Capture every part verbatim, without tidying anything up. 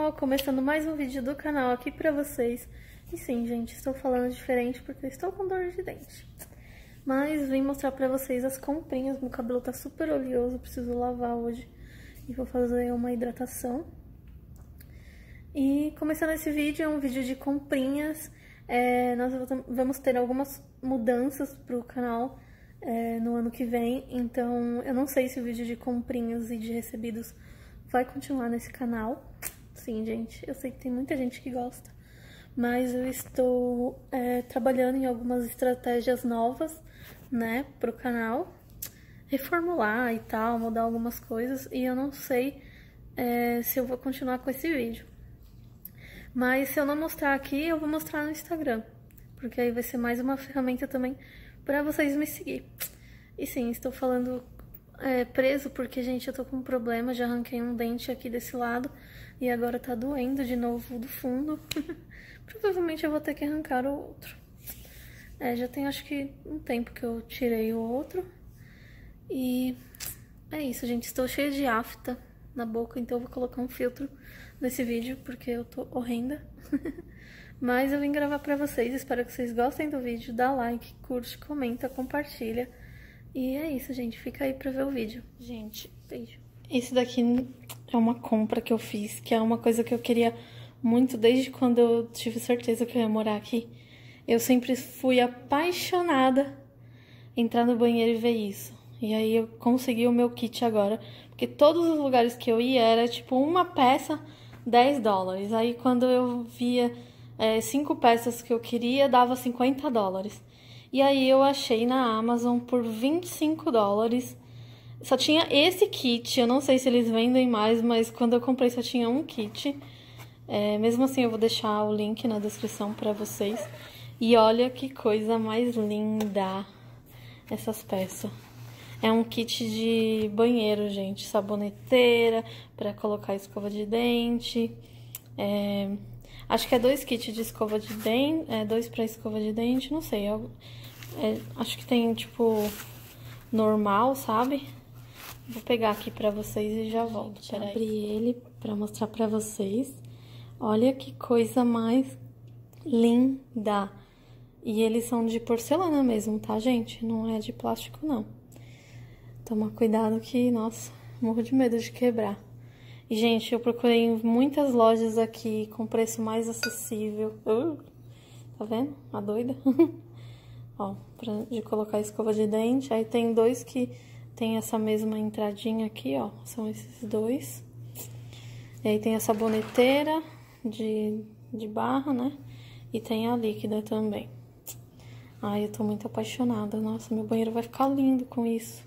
pessoal, começando mais um vídeo do canal aqui pra vocês. E sim, gente, estou falando diferente porque eu estou com dor de dente. Mas vim mostrar pra vocês as comprinhas. Meu cabelo tá super oleoso, preciso lavar hoje. E vou fazer uma hidratação. E começando esse vídeo, é um vídeo de comprinhas. É, nós vamos ter algumas mudanças pro canal é, no ano que vem. Então, eu não sei se o vídeo de comprinhas e de recebidos vai continuar nesse canal. Sim, gente, eu sei que tem muita gente que gosta. Mas eu estou é, trabalhando em algumas estratégias novas, né, pro canal. Reformular e tal, mudar algumas coisas. E eu não sei é, se eu vou continuar com esse vídeo. Mas se eu não mostrar aqui, eu vou mostrar no Instagram. Porque aí vai ser mais uma ferramenta também pra vocês me seguir. E sim, estou falando é, preso porque, gente, eu tô com um problema. Já arranquei um dente aqui desse lado e agora tá doendo de novo do fundo. Provavelmente eu vou ter que arrancar o outro. É, já tem acho que um tempo que eu tirei o outro. E é isso, gente. Estou cheia de afta na boca, então eu vou colocar um filtro nesse vídeo porque eu tô horrenda. Mas eu vim gravar pra vocês, espero que vocês gostem do vídeo. Dá like, curte, comenta, compartilha. E é isso, gente. Fica aí pra ver o vídeo. Gente, beijo. Esse daqui é uma compra que eu fiz, que é uma coisa que eu queria muito desde quando eu tive certeza que eu ia morar aqui. Eu sempre fui apaixonada em entrar no banheiro e ver isso. E aí eu consegui o meu kit agora, porque todos os lugares que eu ia era tipo uma peça, dez dólares. Aí quando eu via é, cinco peças que eu queria, dava cinquenta dólares. E aí eu achei na Amazon por vinte e cinco dólares. Só tinha esse kit, eu não sei se eles vendem mais, mas quando eu comprei só tinha um kit. É, mesmo assim eu vou deixar o link na descrição pra vocês. E olha que coisa mais linda essas peças. É um kit de banheiro, gente. Saboneteira, pra colocar escova de dente. É, acho que é dois kits de escova de dente. É, dois pra escova de dente, não sei. É, é, acho que tem, tipo, normal, sabe? Vou pegar aqui pra vocês e já volto. Deixa eu abrir ele pra mostrar pra vocês. Olha que coisa mais linda. E eles são de porcelana mesmo, tá, gente? Não é de plástico, não. Toma cuidado que, nossa, morro de medo de quebrar. E, gente, eu procurei em muitas lojas aqui com preço mais acessível. Uh, tá vendo? A doida. Ó, pra, de colocar escova de dente. Aí tem dois que tem essa mesma entradinha aqui, ó. São esses dois. E aí tem a saboneteira de, de barra, né? E tem a líquida também. Ai, eu tô muito apaixonada. Nossa, meu banheiro vai ficar lindo com isso.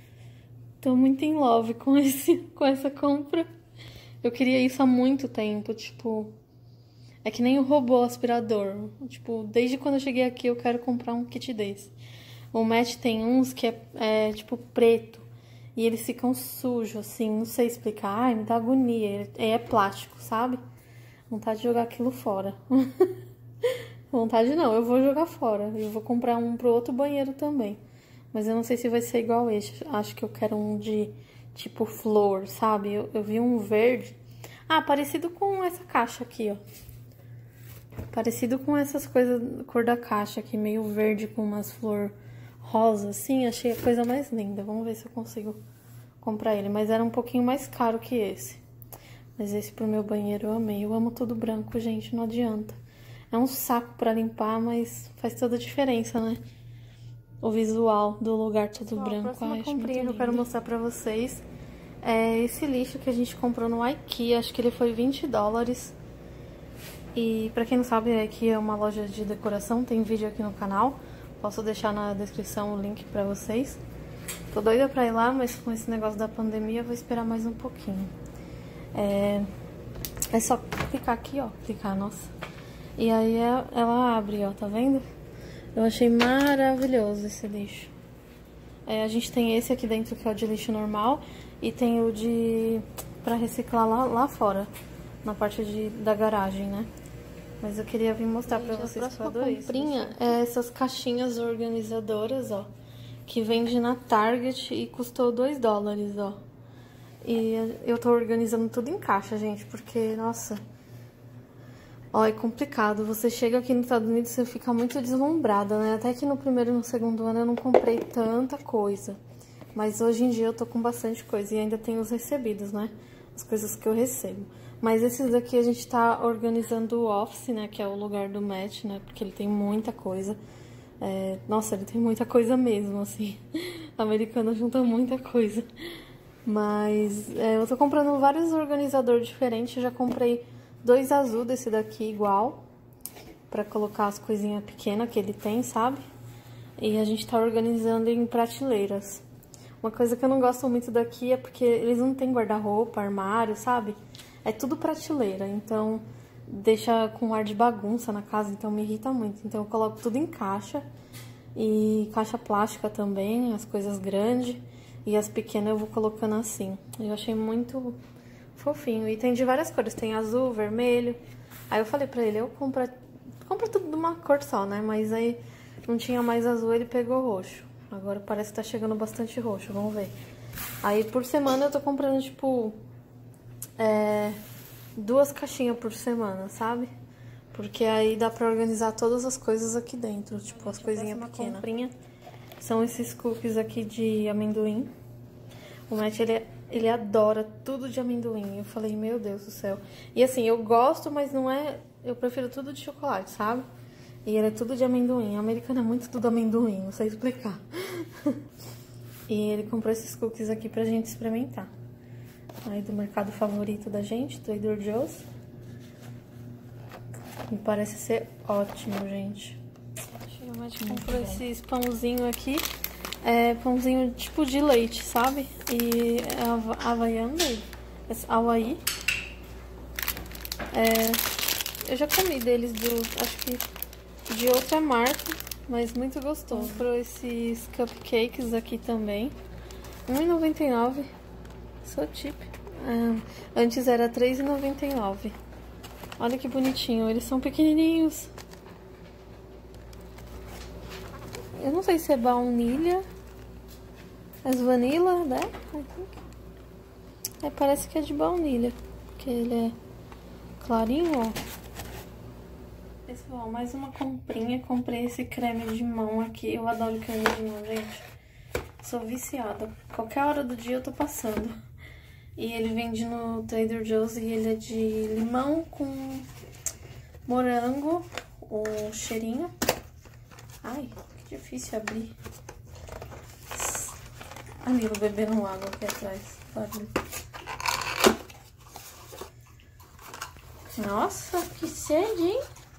Tô muito em love com, esse, com essa compra. Eu queria isso há muito tempo, tipo... É que nem o robô aspirador. Tipo, desde quando eu cheguei aqui eu quero comprar um kit desse. O Match tem uns que é, é tipo preto. E eles ficam sujos, assim, não sei explicar. Ai, me dá agonia. É, é plástico, sabe? Vontade de jogar aquilo fora. Vontade não, eu vou jogar fora. Eu vou comprar um pro outro banheiro também. Mas eu não sei se vai ser igual esse. Acho que eu quero um de tipo flor, sabe? Eu, eu vi um verde. Ah, parecido com essa caixa aqui, ó. Parecido com essas coisas, cor da caixa aqui, meio verde com umas flor rosa, assim. Achei a coisa mais linda. Vamos ver se eu consigo comprar ele. Mas era um pouquinho mais caro que esse. Mas esse pro meu banheiro eu amei. Eu amo tudo branco, gente, não adianta. É um saco pra limpar, mas faz toda a diferença, né? O visual do lugar todo Ó, branco. A próxima Ai, comprinha que eu quero mostrar pra vocês é esse lixo que a gente comprou no IKEA. Acho que ele foi vinte dólares. E pra quem não sabe, a IKEA é uma loja de decoração. Tem vídeo aqui no canal. Posso deixar na descrição o link pra vocês. Tô doida pra ir lá, mas com esse negócio da pandemia eu vou esperar mais um pouquinho. É, é só clicar aqui, ó. Clicar, nossa. E aí ela abre, ó, tá vendo? Eu achei maravilhoso esse lixo. É, a gente tem esse aqui dentro que é o de lixo normal. E tem o de... pra reciclar lá, lá fora. Na parte de, da garagem, né? Mas eu queria vir mostrar pra vocês. A próxima comprinha é essas caixinhas organizadoras, ó. Que vende na Target e custou dois dólares, ó. E eu tô organizando tudo em caixa, gente. Porque, nossa... Ó, é complicado. Você chega aqui nos Estados Unidos e você fica muito deslumbrada, né? Até que no primeiro e no segundo ano eu não comprei tanta coisa. Mas hoje em dia eu tô com bastante coisa e ainda tenho os recebidos, né? As coisas que eu recebo. Mas esses daqui a gente tá organizando o office, né? Que é o lugar do Matt, né? Porque ele tem muita coisa. É... Nossa, ele tem muita coisa mesmo, assim. A americana junta muita coisa. Mas é, eu tô comprando vários organizadores diferentes. Eu já comprei dois azul desse daqui igual. Pra colocar as coisinhas pequenas que ele tem, sabe? E a gente tá organizando em prateleiras. Uma coisa que eu não gosto muito daqui é porque eles não têm guarda-roupa, armário, sabe? É tudo prateleira, então deixa com ar de bagunça na casa, então me irrita muito. Então eu coloco tudo em caixa e caixa plástica também, as coisas grandes e as pequenas eu vou colocando assim. Eu achei muito fofinho e tem de várias cores, tem azul, vermelho. Aí eu falei pra ele, eu compro, compro tudo de uma cor só, né? Mas aí não tinha mais azul, ele pegou roxo. Agora parece que tá chegando bastante roxo, vamos ver. Aí por semana eu tô comprando, tipo, é, duas caixinhas por semana, sabe? Porque aí dá pra organizar todas as coisas aqui dentro, tipo, as coisinhas pequenas. Comprinha. São esses cookies aqui de amendoim. O Matt, ele, ele adora tudo de amendoim. Eu falei, meu Deus do céu. E assim, eu gosto, mas não é... Eu prefiro tudo de chocolate, sabe? E ele é tudo de amendoim. A americana é muito tudo amendoim, não sei explicar. E ele comprou esses cookies aqui pra gente experimentar. Aí do mercado favorito da gente, Trader Joe's. Me parece ser ótimo, gente. A gente comprou esses pãozinho aqui. É pãozinho tipo de leite, sabe? E é havaiano, esse Hawaii. É, eu já comi deles do... Acho que... de outra marca, mas muito gostoso. Comprou esses cupcakes aqui também. um real e noventa e nove centavos. So cheap. Ah, antes era três reais e noventa e nove centavos. Olha que bonitinho. Eles são pequenininhos. Eu não sei se é baunilha. É vanilla, né? É, parece que é de baunilha. Porque ele é clarinho, ó. Pessoal, mais uma comprinha. Comprei esse creme de mão aqui. Eu adoro creme de mão, gente. Sou viciada. Qualquer hora do dia eu tô passando. E ele vende no Trader Joe's e ele é de limão com morango, o cheirinho. Ai, que difícil abrir. Ali, o bebê no água aqui atrás. Olha. Nossa, que sede, hein?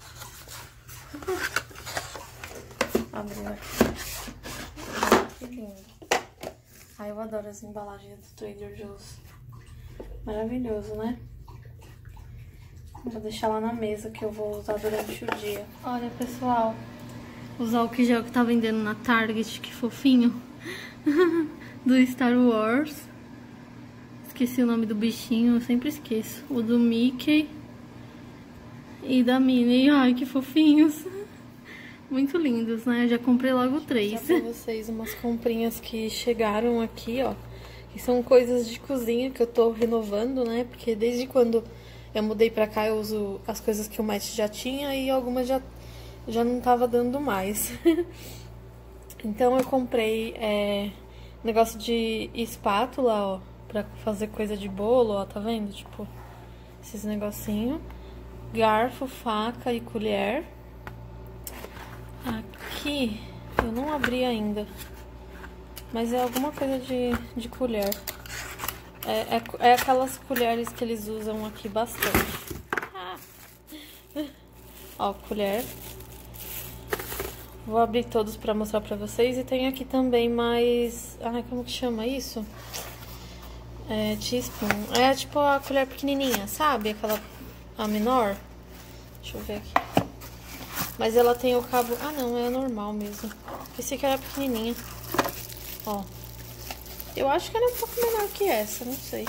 Abriu aqui. Que lindo. Ai, eu adoro as embalagens do Trader Joe's. Maravilhoso, né? Vou deixar lá na mesa que eu vou usar durante o dia. Olha, pessoal, os álcool gel que tá vendendo na Target, que fofinho. Do Star Wars. Esqueci o nome do bichinho, eu sempre esqueço. O do Mickey e da Minnie. Ai, que fofinhos. Muito lindos, né? Eu já comprei logo três. Vou mostrar pra vocês umas comprinhas que chegaram aqui, ó. Que são coisas de cozinha que eu tô renovando, né? Porque desde quando eu mudei pra cá eu uso as coisas que o Matt já tinha e algumas já, já não tava dando mais. Então eu comprei é, negócio de espátula, ó. Pra fazer coisa de bolo, ó. Tá vendo? Tipo, esses negocinhos. Garfo, faca e colher. Aqui, eu não abri ainda. Mas é alguma coisa de, de colher. É, é, é aquelas colheres que eles usam aqui bastante. Ah. Ó, colher. Vou abrir todos pra mostrar pra vocês. E tem aqui também mais... Ai, como que chama isso? É, teaspoon. É tipo a colher pequenininha, sabe? Aquela... A menor. Deixa eu ver aqui. Mas ela tem o cabo... Ah, não, é normal mesmo. Pensei que era pequenininha. Ó. Eu acho que ela é um pouco menor que essa, não sei.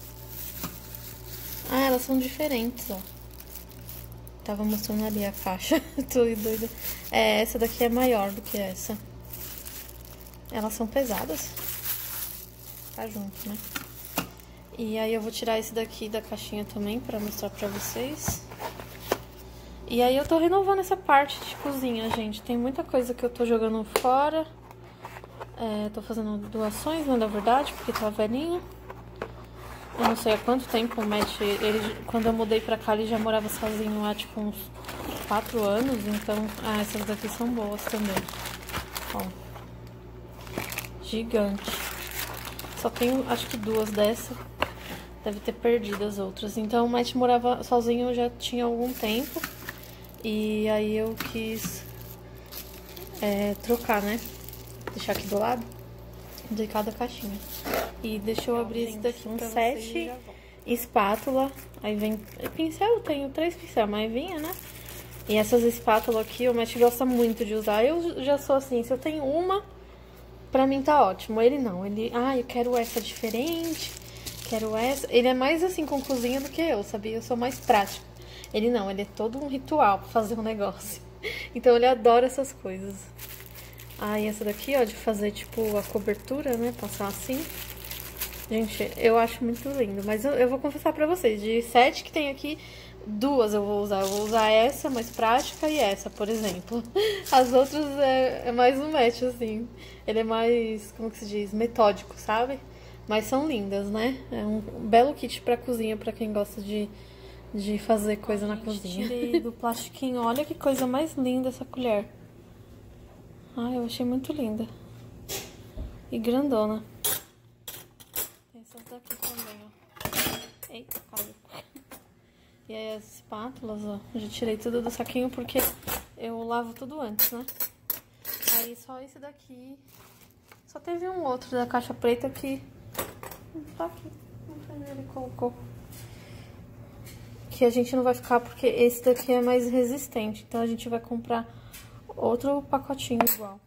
Ah, elas são diferentes, ó. Tava mostrando ali a caixa. Tô doida. É, essa daqui é maior do que essa. Elas são pesadas. Tá junto, né? E aí eu vou tirar esse daqui da caixinha também pra mostrar pra vocês. E aí eu tô renovando essa parte de cozinha, gente. Tem muita coisa que eu tô jogando fora. É, tô fazendo doações, né, na verdade, porque tá velhinho. Eu não sei há quanto tempo o Matt, ele, quando eu mudei pra cá, ele já morava sozinho há, tipo, uns quatro anos. Então, ah, essas daqui são boas também. Ó. Gigante. Só tenho, acho que duas dessa. Deve ter perdido as outras. Então, o Matt morava sozinho já tinha algum tempo. E aí eu quis é, trocar, né? Deixar aqui do lado de cada caixinha. E deixa eu abrir esse daqui, um sete espátula. Aí vem pincel, eu tenho três pincéis, mas vinha, né? E essas espátulas aqui, o Matt gosta muito de usar. Eu já sou assim, se eu tenho uma, pra mim tá ótimo. Ele não, ele, ah, eu quero essa diferente, quero essa. Ele é mais assim com cozinha do que eu, sabia? Eu sou mais prática. Ele não, ele é todo um ritual pra fazer um negócio. Então ele adora essas coisas. Ah, e essa daqui, ó, de fazer tipo a cobertura, né? Passar assim. Gente, eu acho muito lindo. Mas eu, eu vou confessar pra vocês, de sete que tem aqui, duas eu vou usar. Eu vou usar essa, mais prática, e essa, por exemplo. As outras é, é mais um match, assim. Ele é mais, como que se diz? Metódico, sabe? Mas são lindas, né? É um belo kit pra cozinha, pra quem gosta de, de fazer coisa Ai, na gente, cozinha. Tirei do plastiquinho. Olha que coisa mais linda essa colher. Ai, eu achei muito linda. E grandona. Essas daqui também, ó. Eita, caiu. E aí as espátulas, ó. Eu já tirei tudo do saquinho porque eu lavo tudo antes, né? Aí só esse daqui. Só teve um outro da caixa preta que... Tá aqui. Não sei onde ele colocou. Que a gente não vai ficar porque esse daqui é mais resistente. Então a gente vai comprar outro pacotinho igual.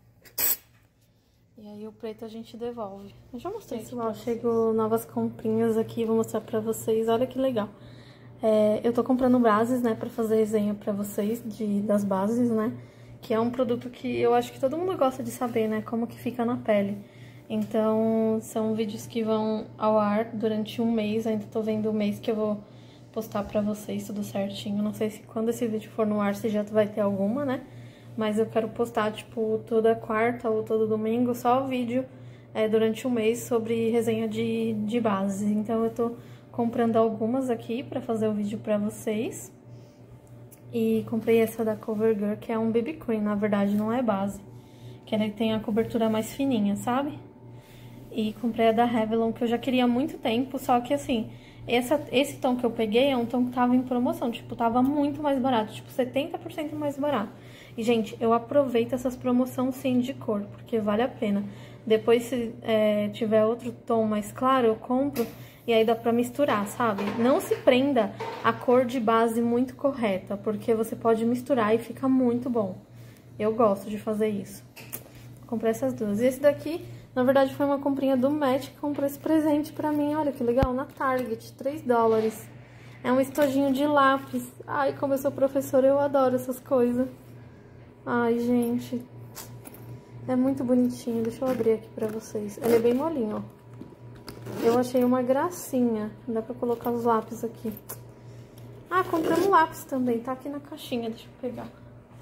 E aí o preto a gente devolve. Eu já mostrei aqui. Pessoal, chegou novas comprinhas aqui, vou mostrar pra vocês. Olha que legal. É, eu tô comprando bases, né, pra fazer resenha pra vocês de, das bases, né? Que é um produto que eu acho que todo mundo gosta de saber, né? Como que fica na pele. Então, são vídeos que vão ao ar durante um mês. Ainda tô vendo o mês que eu vou postar pra vocês tudo certinho. Não sei se quando esse vídeo for no ar, se já vai ter alguma, né? Mas eu quero postar, tipo, toda quarta ou todo domingo, só o vídeo é, durante um mês sobre resenha de, de base. Então, eu tô comprando algumas aqui pra fazer o vídeo pra vocês. E comprei essa da CoverGirl, que é um B B Cream, na verdade, não é base. Que ela tem a cobertura mais fininha, sabe? E comprei a da Revlon, que eu já queria há muito tempo, só que assim... Essa, esse tom que eu peguei é um tom que tava em promoção, tipo, tava muito mais barato, tipo, setenta por cento mais barato. E, gente, eu aproveito essas promoções sim de cor, porque vale a pena. Depois, se é, tiver outro tom mais claro, eu compro e aí dá pra misturar, sabe? Não se prenda a cor de base muito correta, porque você pode misturar e fica muito bom. Eu gosto de fazer isso. Comprei essas duas. E esse daqui... Na verdade, foi uma comprinha do Matt que comprou esse presente pra mim. Olha que legal, na Target, três dólares. É um estojinho de lápis. Ai, como eu sou professora, eu adoro essas coisas. Ai, gente. É muito bonitinho. Deixa eu abrir aqui pra vocês. Ele é bem molinho, ó. Eu achei uma gracinha. Dá pra colocar os lápis aqui. Ah, compramos lápis também. Tá aqui na caixinha, deixa eu pegar.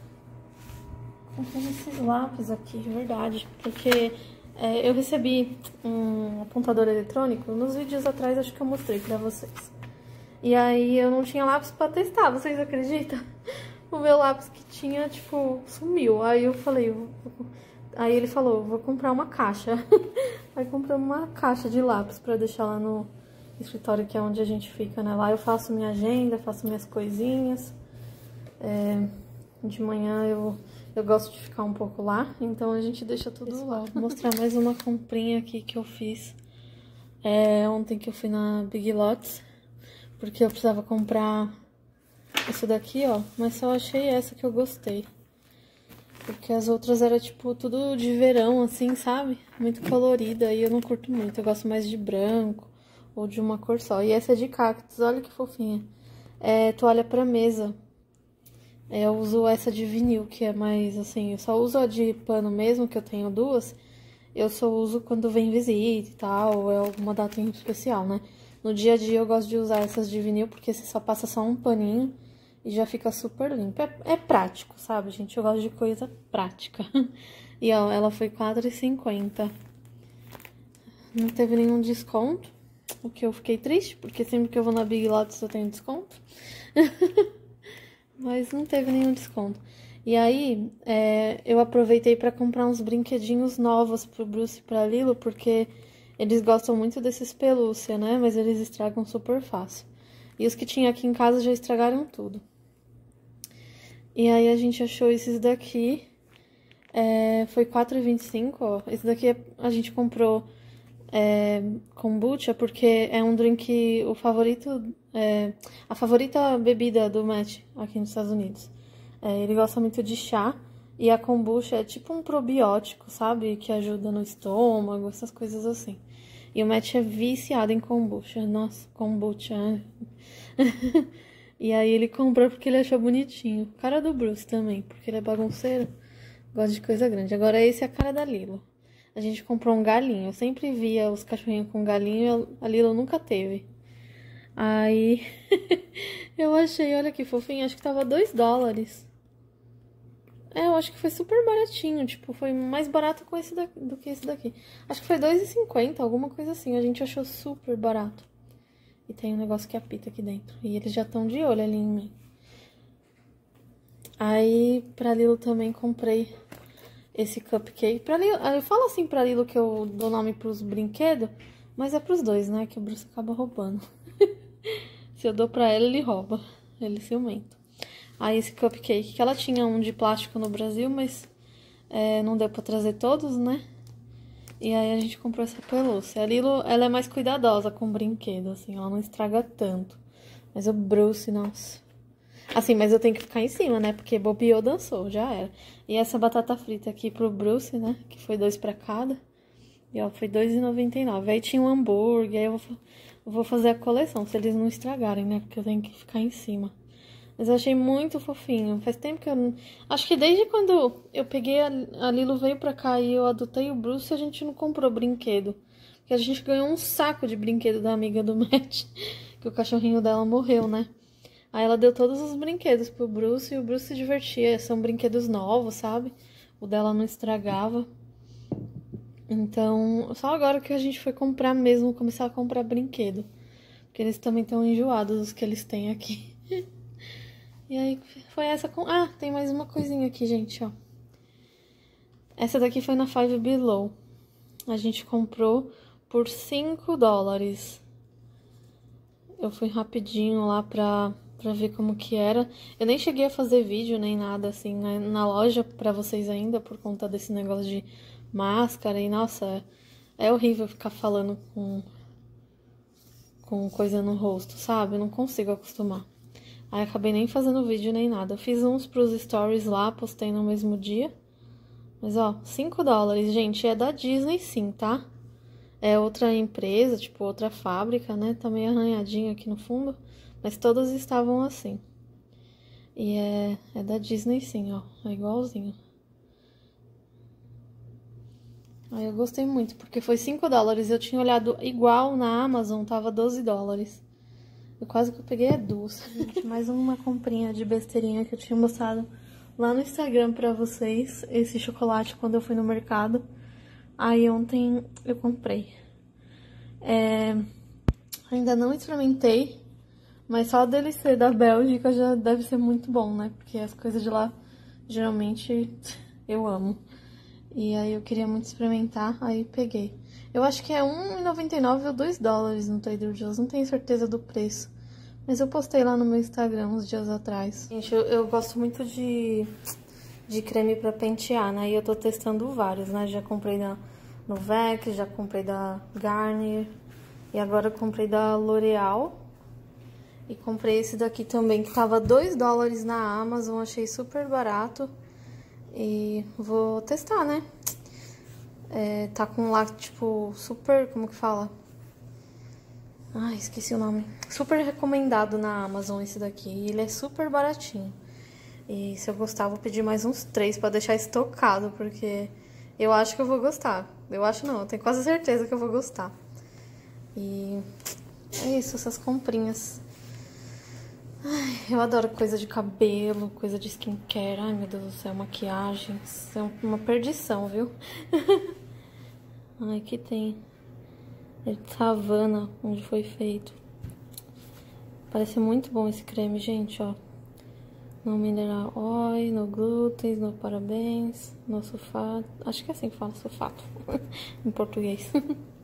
Compramos esses lápis aqui, de verdade. Porque... É, eu recebi um apontador eletrônico, nos vídeos atrás acho que eu mostrei pra vocês. E aí eu não tinha lápis pra testar, vocês acreditam? O meu lápis que tinha, tipo, sumiu. Aí eu falei, aí ele falou, vou comprar uma caixa. Aí compramos uma caixa de lápis pra deixar lá no escritório, que é onde a gente fica, né? Lá eu faço minha agenda, faço minhas coisinhas. É, de manhã eu... Eu gosto de ficar um pouco lá, então a gente deixa tudo Pessoal, lá. Vou mostrar mais uma comprinha aqui que eu fiz é, ontem que eu fui na Big Lots, porque eu precisava comprar esse daqui, ó, mas só achei essa que eu gostei. Porque as outras eram, tipo, tudo de verão, assim, sabe? Muito colorida, e eu não curto muito, eu gosto mais de branco ou de uma cor só. E essa é de cactos, olha que fofinha. É toalha pra mesa. Eu uso essa de vinil, que é mais, assim, eu só uso a de pano mesmo, que eu tenho duas. Eu só uso quando vem visita e tal, ou é alguma data em especial, né? No dia a dia eu gosto de usar essas de vinil, porque você só passa só um paninho e já fica super limpo. É, é prático, sabe, gente? Eu gosto de coisa prática. E, ó, ela foi quatro reais e cinquenta centavos. Não teve nenhum desconto, o que eu fiquei triste, porque sempre que eu vou na Big Lots eu tenho desconto. Mas não teve nenhum desconto. E aí, é, eu aproveitei pra comprar uns brinquedinhos novos pro Bruce e pra Lilo, porque eles gostam muito desses pelúcia, né? Mas eles estragam super fácil. E os que tinha aqui em casa já estragaram tudo. E aí a gente achou esses daqui. É, foi quatro reais e vinte e cinco centavos, ó. Esse daqui a gente comprou é, kombucha, porque é um drink, o favorito, é, a favorita bebida do Matt aqui nos Estados Unidos. É, ele gosta muito de chá, e a kombucha é tipo um probiótico, sabe? Que ajuda no estômago, essas coisas assim. E o Matt é viciado em kombucha. Nossa, kombucha. E aí ele comprou porque ele achou bonitinho. Cara do Bruce também, porque ele é bagunceiro. Gosta de coisa grande. Agora esse é a cara da Lilo. A gente comprou um galinho. Eu sempre via os cachorrinhos com galinho, a Lilo nunca teve. Aí eu achei, olha que fofinho, acho que tava dois dólares. É, eu acho que foi super baratinho, tipo, foi mais barato com esse daqui, do que esse daqui. Acho que foi dois reais e cinquenta centavos, alguma coisa assim, a gente achou super barato. E tem um negócio que apita aqui dentro, e eles já estão de olho ali em mim. Aí, pra Lilo também comprei esse cupcake. Pra Lilo, eu falo assim pra Lilo que eu dou nome pros brinquedos, mas é pros dois, né, que o Bruce acaba roubando. Se eu dou pra ela, ele rouba, ele ciumento. Aí esse cupcake, que ela tinha um de plástico no Brasil, mas é, não deu pra trazer todos, né? E aí a gente comprou essa pelúcia. A Lilo, ela é mais cuidadosa com o brinquedo, assim, ela não estraga tanto. Mas o Bruce, nossa. Assim, mas eu tenho que ficar em cima, né? Porque bobeou, dançou, já era. E essa batata frita aqui pro Bruce, né? Que foi dois pra cada. E ó, foi dois reais e noventa e nove centavos. Aí tinha um hambúrguer, aí eu vou, eu vou fazer a coleção, se eles não estragarem, né? Porque eu tenho que ficar em cima. Mas eu achei muito fofinho. Faz tempo que eu... Acho que desde quando eu peguei... A, a Lilo veio pra cá e eu adotei o Bruce, a gente não comprou brinquedo. Porque a gente ganhou um saco de brinquedo da amiga do Matt. Que o cachorrinho dela morreu, né? Aí ela deu todos os brinquedos pro Bruce e o Bruce se divertia. São brinquedos novos, sabe? O dela não estragava. Então, só agora que a gente foi comprar mesmo, começar a comprar brinquedo. Porque eles também estão enjoados dos que eles têm aqui. E aí, foi essa com... Ah, tem mais uma coisinha aqui, gente, ó. Essa daqui foi na Five Below. A gente comprou por cinco dólares. Eu fui rapidinho lá pra, pra ver como que era. Eu nem cheguei a fazer vídeo nem nada, assim, né, na loja pra vocês ainda, por conta desse negócio de máscara. E, nossa, é, é horrível ficar falando com, com coisa no rosto, sabe? Eu não consigo acostumar. Aí acabei nem fazendo vídeo nem nada. Eu fiz uns pros stories lá, postei no mesmo dia. Mas, ó, cinco dólares, gente, é da Disney sim, tá? É outra empresa, tipo, outra fábrica, né? Tá meio arranhadinho aqui no fundo. Mas todas estavam assim. E é, é da Disney sim, ó. É igualzinho. Aí eu gostei muito, porque foi cinco dólares. Eu tinha olhado igual na Amazon, tava doze dólares. Eu quase que eu peguei duas. Gente, mais uma comprinha de besteirinha que eu tinha mostrado lá no Instagram pra vocês. Esse chocolate quando eu fui no mercado. Aí ontem eu comprei. É... Ainda não experimentei, mas só dele ser da Bélgica já deve ser muito bom, né? Porque as coisas de lá, geralmente, eu amo. E aí eu queria muito experimentar, aí peguei. Eu acho que é um real e noventa e nove centavos ou dois dólares no Trader Joe's, não tenho certeza do preço. Mas eu postei lá no meu Instagram uns dias atrás. Gente, eu, eu gosto muito de, de creme pra pentear, né? E eu tô testando vários, né? Já comprei da Novec, já comprei da Garnier. E agora eu comprei da L'Oreal. E comprei esse daqui também, que tava dois dólares na Amazon, achei super barato. E vou testar, né? É, tá com lá, tipo, super, como que fala? Ai, esqueci o nome. Super recomendado na Amazon esse daqui. E ele é super baratinho. E se eu gostar, vou pedir mais uns três pra deixar estocado, porque eu acho que eu vou gostar. Eu acho não, eu tenho quase certeza que eu vou gostar. E é isso, essas comprinhas. Ai, eu adoro coisa de cabelo, coisa de skincare. Ai, meu Deus do céu, maquiagem. Isso é uma perdição, viu? Ai, aqui tem. É de Savana, onde foi feito. Parece muito bom esse creme, gente, ó. No mineral oil, no glúten, no parabéns, no sulfato. Acho que é assim que fala, sulfato, em português.